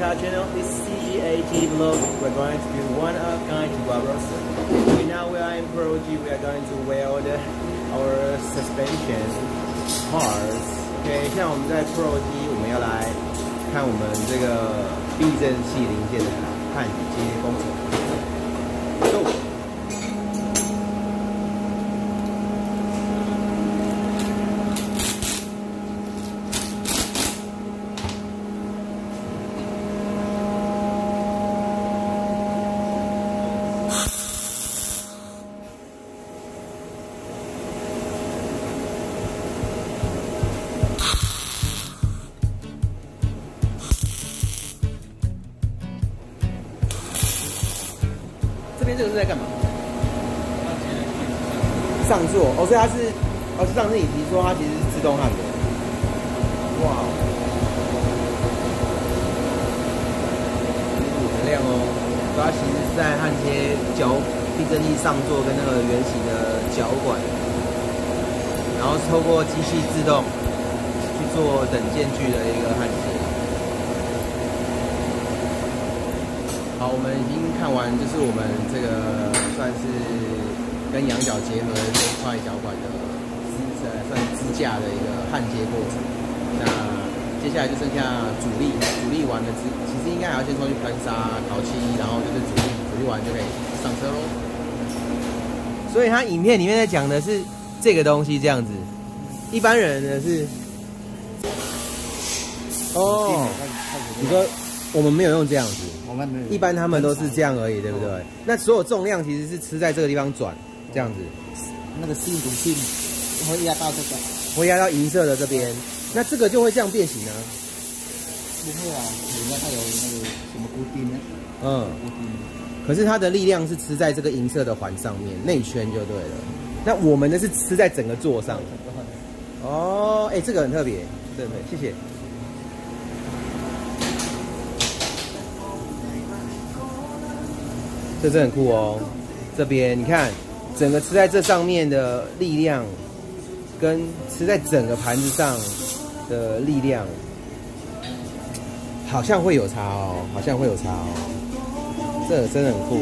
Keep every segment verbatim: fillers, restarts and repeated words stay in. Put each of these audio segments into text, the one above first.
our channel. This is C G A T vlog. We're going to do one of a kind to our roster. Okay, now we are in Pro G. We are going to weld our suspension parts. OK， 像我们在 Pro G， 我们要来看我们这个避震器零件的焊接工程。Go。 这边这个是在干嘛？上座哦，所以它是哦，是上次你提说它其实是自动焊的。哇，五的量哦，所以它其实是在焊接脚避震器上座跟那个圆形的脚管，然后透过机器自动去做等间距的一个焊接。 好，我们已经看完，就是我们这个算是跟羊角结合的这一块脚管的支呃算支架的一个焊接过程。那接下来就剩下阻力，阻力完了之，其实应该还要先冲去喷砂、烤漆，然后就是阻力，阻力完就可以上车喽。所以它影片里面在讲的是这个东西这样子，一般人呢是哦，你说我们没有用这样子。 一般他们都是这样而已，对不对？那所有重量其实是吃在这个地方转，这样子。 那个吸毒性会压到这个， 会压到银色的这边，那这个就会这样变形啊？ 不会啊，人家它有那个什么固定呢？ 嗯，固定。可是它的力量是吃在这个银色的环上面，内圈就对了。那我们的是吃在整个座上。哦，哎、欸，这个很特别，对对，谢谢。 这真的很酷哦！这边你看，整个吃在这上面的力量，跟吃在整个盘子上的力量，好像会有差哦，好像会有差哦。这个真的很酷。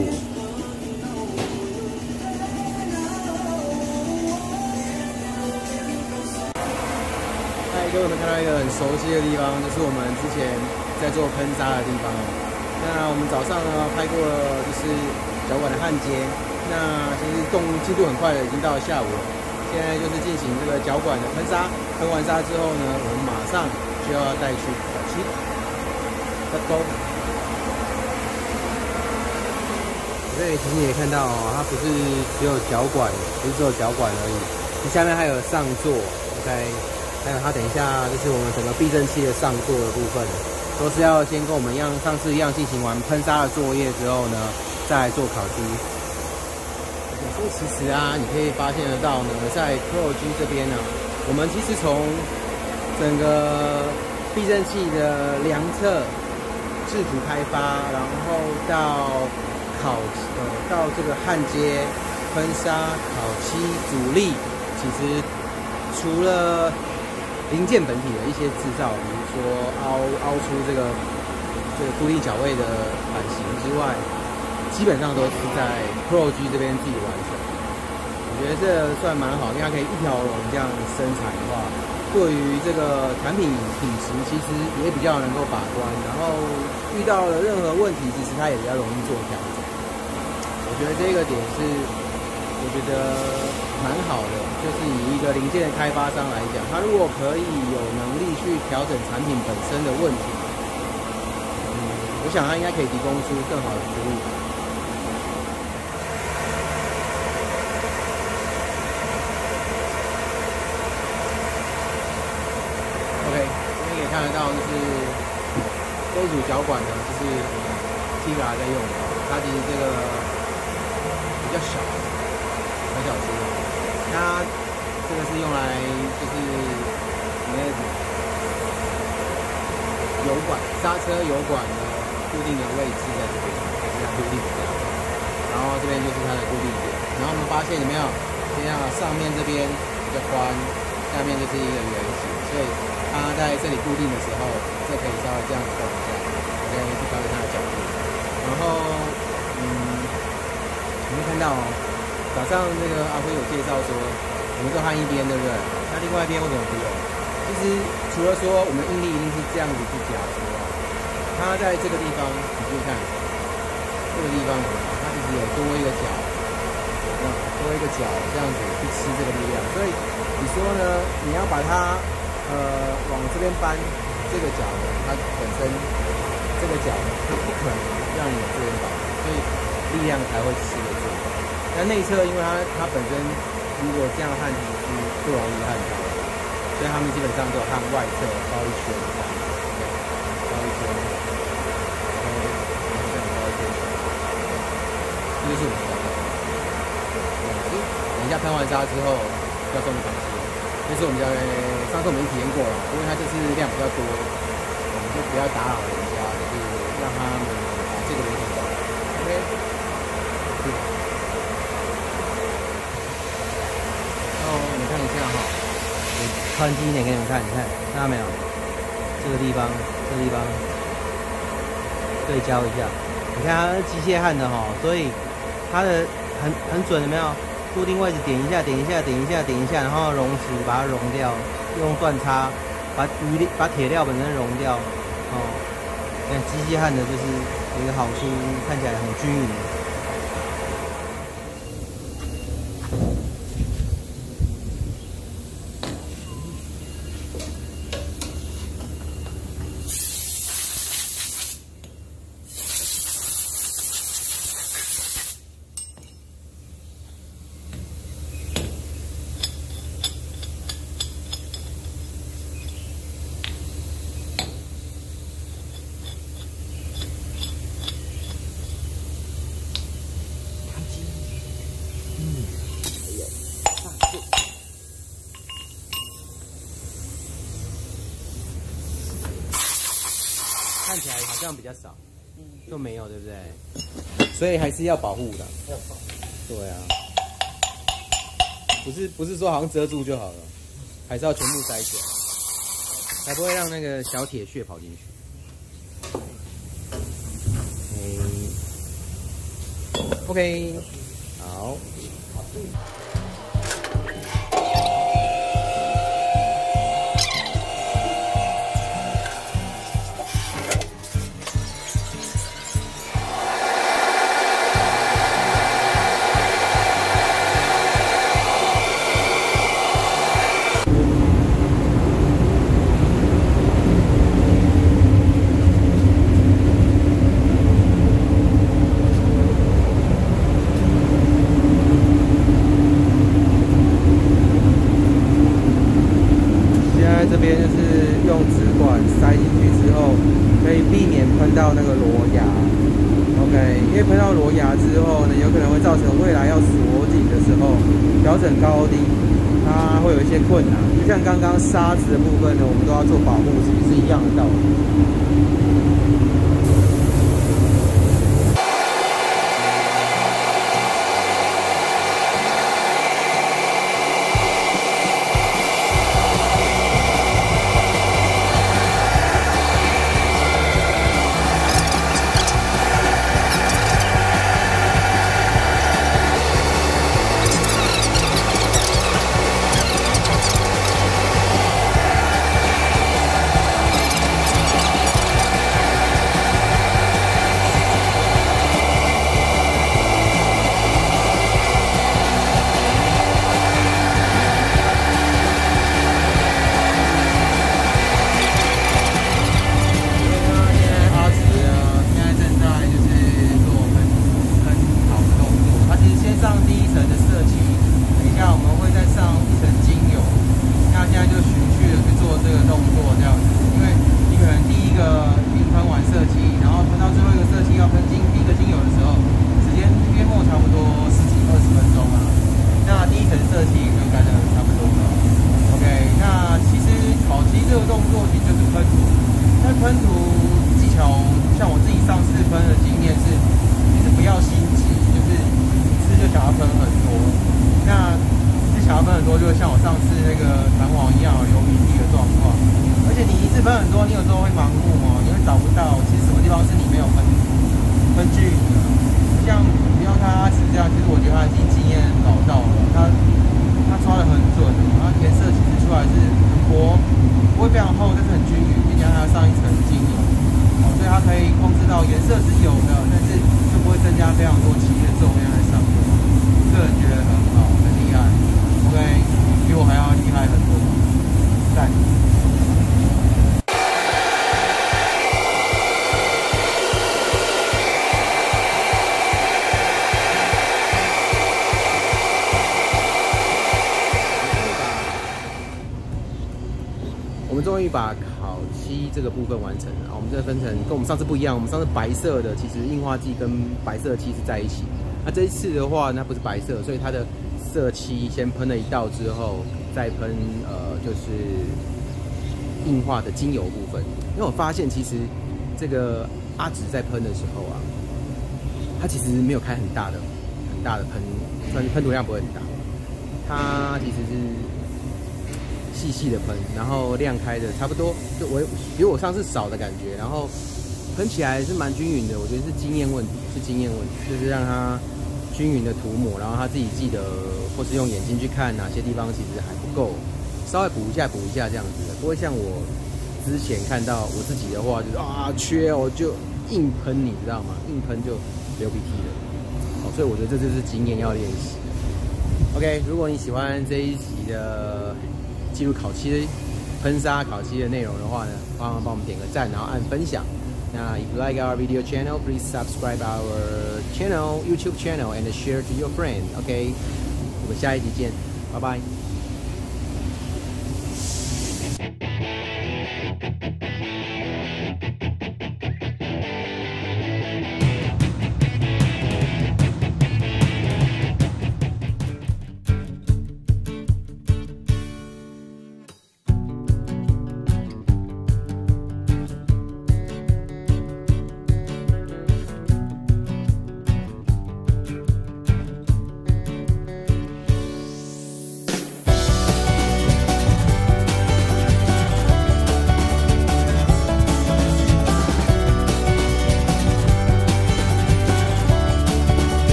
嗨，各位，我们看到一个很熟悉的地方，就是我们之前在做喷砂的地方哦。 那我们早上呢拍过了，就是脚管的焊接。那其实动进度很快的，已经到了下午了。现在就是进行这个脚管的喷砂。喷完砂之后呢，我们马上就要带去烤漆。Let's go。这里其实也看到哦，它不是只有脚管，不是只有脚管而已，这下面还有上座 ，OK， 还有它等一下就是我们整个避震器的上座的部分。 都是要先跟我们一样，上次一样进行完喷砂的作业之后呢，再来做烤漆。所以其实啊，你可以发现得到呢，在 Pro G 这边呢，我们其实从整个避震器的量测、制图开发，然后到烤呃到这个焊接、喷砂、烤漆、阻力，其实除了 零件本体的一些制造，比如说凹凹出这个这个固定脚位的版型之外，基本上都是在 Pro G 这边自己完成。我觉得这算蛮好，因为它可以一条龙这样生产的话，对于这个产品品质其实也比较能够把关。然后遇到了任何问题，其实它也比较容易做调整。我觉得这个点是，我觉得 蛮好的，就是以一个零件的开发商来讲，他如果可以有能力去调整产品本身的问题，嗯，我想他应该可以提供出更好的服务。OK， 这边也看得到，就是这一组脚管呢，就是 T I A 在用的，它其实这个比较小，小小只。 它这个是用来就是那油管刹车油管的固定的位置在这边，就是它固定的。然后这边就是它的固定点。然后我们发现有没有？这样上面这边比较宽，下面就是一个圆形，所以它在这里固定的时候，这可以稍微这样子动一下。OK， 到哦，早上那个阿辉有介绍说，我们都焊一边，对不对？那另外一边为什么不用？其实除了说我们应力一定是这样子去夹之外，它在这个地方，你注意看，这个地方它其实有多一个角，多一个角这样子去吃这个力量。所以你说呢？你要把它呃往这边搬，这个角它本身这个角它不可能让你这边倒，所以力量才会吃得住。那内侧因为它它本身如果这样焊体是不容易焊到的，所以他们基本上都有焊外侧包一圈这样，包一圈，然后这样包一圈，这就是我们的。等一下喷完砂之后要送厂期，这是我们家上次我们已经体验过了，因为它就是量比较多，我们就不要打扰人家，就是让他们把这个流程走。OK。哦，你看一下哈，我穿近一点给你们看，你看看到没有？这个地方，这个地方对焦一下，你看它是机械焊的哈，所以它的很很准，有没有？固定位置点一下，点一下，点一下，点一下，然后溶蚀把它溶掉，用钻插把余把铁料本身溶掉。哦，看机械焊的就是有一个好处，看起来很均匀。看起来好像比较少，就没有，对不对？所以还是要保护的。要保护。对啊，不是不是说好像遮住就好了，还是要全部塞起来，才不会让那个小铁屑跑进去。OK， OK， 好。这边就是用直管塞进去之后，可以避免喷到那个螺牙。OK， 因为喷到螺牙之后呢，有可能会造成未来要锁紧的时候调整高低，它会有一些困难。就像刚刚沙子的部分呢，我们都要做保护，其实是一样的道理。喷涂技巧，像我自己上次喷的经验是，其实不要心急，就是一次就想要喷很多。那一次想要喷很多，就会像我上次那个弹簧一样有流鼻涕的状况。而且你一次喷很多，你有时候会盲目哦，你会找不到其实什么地方是你没有喷喷均匀的。 像不要看它是这样，其实我觉得它已经经验老道了，它它抓得很准，然后颜色其实出来是很薄，不会非常厚，但是很均匀，再加上它上一层精油，哦，所以它可以控制到颜色是有的，但是就不会增加非常多漆的重量在上面。个人觉得很好，很厉害 ，OK， 比我还要厉害很多，赞。我们终于把烤漆这个部分完成了。我们这分成跟我们上次不一样，我们上次白色的其实硬化剂跟白色的漆是在一起。那这一次的话，它不是白色，所以它的色漆先喷了一道之后，再喷呃就是硬化的精油部分。因为我发现其实这个阿紫在喷的时候啊，它其实没有开很大的很大的喷，喷喷涂量不会很大，它其实是细细的喷，然后量开的差不多，就我比我上次少的感觉，然后喷起来是蛮均匀的，我觉得是经验问题，是经验问题，就是让它均匀的涂抹，然后他自己记得，或是用眼睛去看哪些地方其实还不够，稍微补一下补一下这样子的，不会像我之前看到我自己的话，就是啊缺哦就硬喷，你知道吗？硬喷就流鼻涕了，哦，所以我觉得这就是经验要练习。OK， 如果你喜欢这一集的记录烤漆喷砂烤漆的内容的话呢，帮忙帮我们点个赞，然后按分享。那 if you like our video channel, please subscribe our channel, YouTube channel, and share to your friend. OK， 我们下一集见，拜拜。